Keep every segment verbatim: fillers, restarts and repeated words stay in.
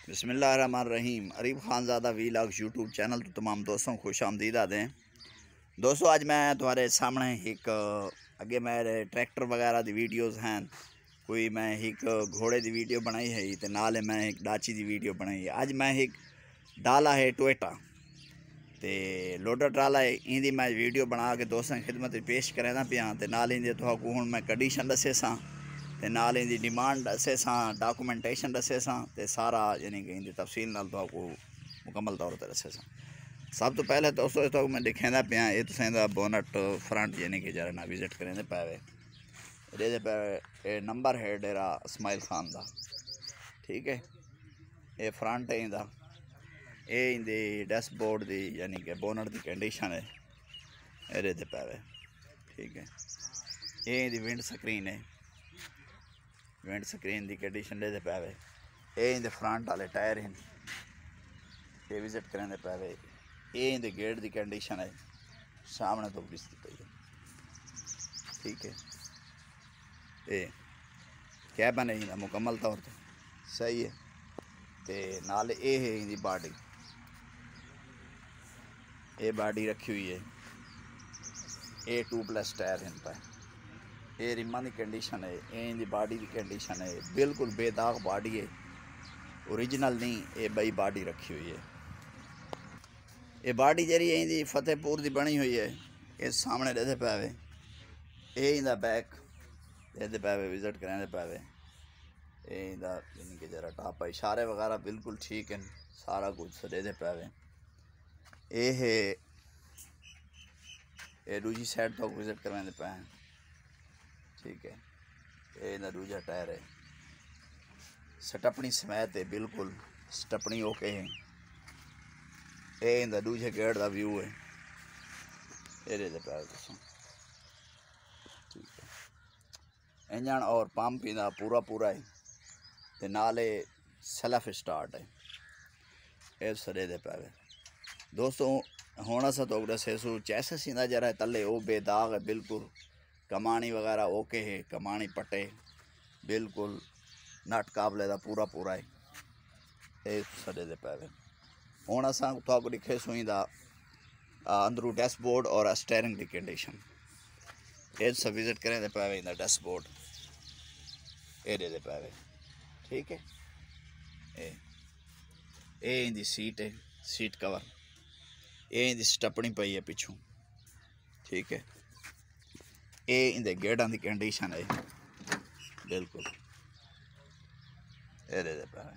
बिस्मिल्लाहिर्रहमानिर्रहीम। Areeb Khanzada vlog YouTube channel तो तमाम दोस्तों खुश आमदीद आते हैं। दोस्तों अज मैं तुम्हारे सामने एक अगे मेरे ट्रैक्टर वगैरह की वीडियोज़ हैं, कोई मैं एक घोड़े की वीडियो बनाई है तो नाल मैं एक डाची की वीडियो बनाई है। अज मैं एक दाला है टोयटा ते लोडर ट्राला है, इंदी मैं वीडियो बना के दोस्तों की खिदमत पेश करना पिया। तो नाल इंदे तो हूँ मैं कंडीशन दसे सा ते नाल इंदी डिमांड दसे सा, डॉक्यूमेंटेशन दसे सा ते सारा यानी कि इंदी तफसील नाल तो मुकम्मल तौर पर दसे सा। सब तो पहले दोस्तों तो मैं दिखाना पिया ये तुसें दा बोनट फ्रंट यानी कि जरा ना विजिट करें पावे ये पे नंबर है डेरा इस्माइल खान दा, ठीक है। ये फ्रंट है इंदा, ये इंदी डैशबोर्ड दी यानी कि बोनट की कंडीशन है ये ते पावे, ठीक है। ये इंदी विंड स्क्रीन है, विंड स्क्रीन की कंडीशन ले पावे। ये इंदे फ्रंट वाले टायर हैं, ये विजिट करें पावे। ये इंदे गेट की कंडीशन है, सामने तो बिस्ती पई है, ठीक है। ये कैबन है इंदा मुकम्मल तौर पर सही है। ते नाल ये है इंदी बॉडी, ये बॉडी रखी हुई है। ये टू प्लस टायर हैं पे, ये रिमा की कंडीशन है, ये इंदी बॉडी की कंडीशन है, बिल्कुल बेदाग बॉडी है, ओरिजिनल नहीं। ये बई बॉडी रखी हुई है। ये बॉडी जी इंदी फतेहपुर की बनी हुई है, ये सामने रहते पावे। ये इंदा बैक रहते पावे, विजिट कराने पावे। ये इंदा यानी कि जरा टापा इशारे वगैरह बिल्कुल ठीक हैं, सारा कुछ रहते पावे। ये है ये दूजी साइड तो विजिट करवाने पाए, ठीक है। ये इंदा दूजा टायर है, स्टपनी समेत है, बिल्कुल स्टपनी ओके है। ये इंदा दूजे गेट का व्यू है, ये रहते पावे दोस्तों, ठीक है। इंजन और पंप इंदा पूरा पूरा है ते नाले सेल्फ स्टार्ट है, ये सरे दे पावे दोस्तों। हुण असां तो दसेसू चैसिस इंदा जरा तले वो बेदाग है, बिल्कुल कमानी वगैरह ओके है, कमानी पट्टे बिल्कुल नट काबले का पूरा पूरा है, ये सरे दे पावे। हुण असां तो दिखेसू इंदा अंदरू डैशबोर्ड और स्टेयरिंग की कंडीशन, ये सब विजिट करें दे पावे। इंदा डैशबोर्ड ये दे पावे, ठीक है। ये ये इंदी सीट है, सीट कवर, ये इंदी स्टपनी पई है पिछू, ठीक है। ये इंदे गेटां की कंडीशन है, बिल्कुल ये दे पावे।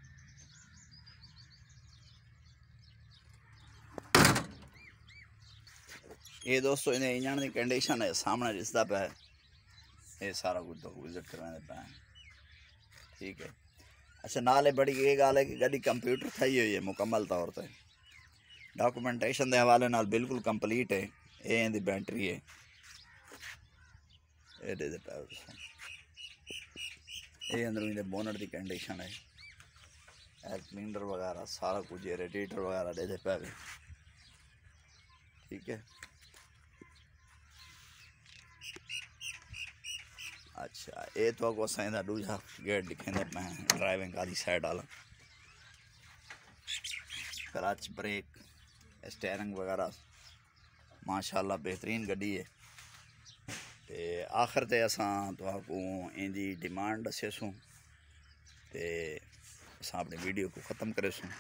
ये दोस्तों इन्हें इंजन की कंडीशन है, सामने रिश्ता पे है, ये सारा कुछ तो विजिट करवाने पे, ठीक है। अच्छा नाले बड़ी ये गाल है कि गड्डी कंप्यूटर थी हुई है मुकम्मल तौर पर, डॉक्यूमेंटेशन के हवाले नाल बिल्कुल कंप्लीट है। ये इंदी बैटरी है, ये दे दे पावे। ये अंदर इंदे बोनट की कंडीशन है, एयर क्लीनर वगैरह सारा कुछ, रेडिएटर वगैरह दे दे पावे, ठीक है। अच्छा ये तो अगो असा दूजा गेट दिखें पे ड्राइविंग वाली साइड वाला, क्लच ब्रेक स्टेयरिंग वगैरह माशाल्लाह बेहतरीन गड्डी है। ते आखिर ते असां तो इंदी डिमांड दसेसूँ ते असां अपनी वीडियो को ख़त्म करेसूँ।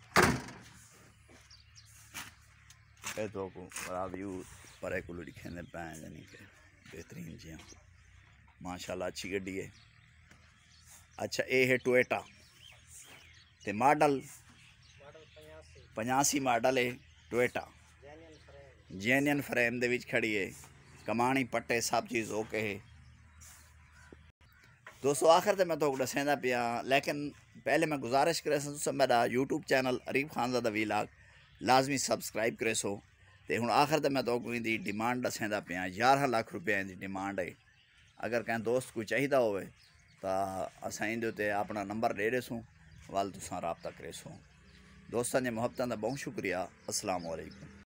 ये तो बड़ा व्यू परे को दिखें पे यानी कि बेहतरीन जी माशाल्लाह अच्छी गड्डी है। अच्छा ये है टोयटा ते मॉडल पचासी मॉडल है टोयटा, जेन्यन फ्रेम दे विच खड़ी है, कमानी पट्टे सब चीज़ ओके है दोस्तों। आखिर ते मैं तो दसेंदा पिया, लेकिन पहले मैं गुजारिश करे तुम मेरा YouTube channel Areeb Khanzada vlog लाजमी सबसक्राइब करे सो। ते हुण आखिर ते मैं तो इंदी डिमांड दसेंदा पिया, ग्यारह लाख रुपया इंदी डिमांड है। अगर कहीं दोस्त कोई चाहिए हो तो असां इंदे ते अपना नंबर दे देसूँ, वाल तुसां राब्ता करेसूँ। दोस्तों की मुहब्बतां दा बहुत शुक्रिया। अस्सलाम वालेकुम।